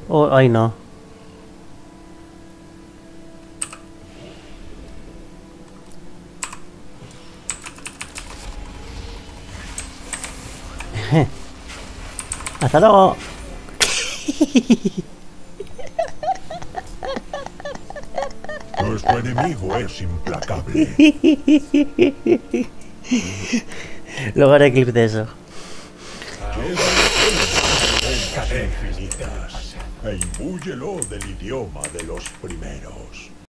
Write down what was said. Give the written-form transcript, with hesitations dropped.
Oh, ay, no. Hasta luego. Nuestro enemigo es implacable. Luego haré clip de eso. Lleva infinitas e imbúyelo del idioma de los primeros.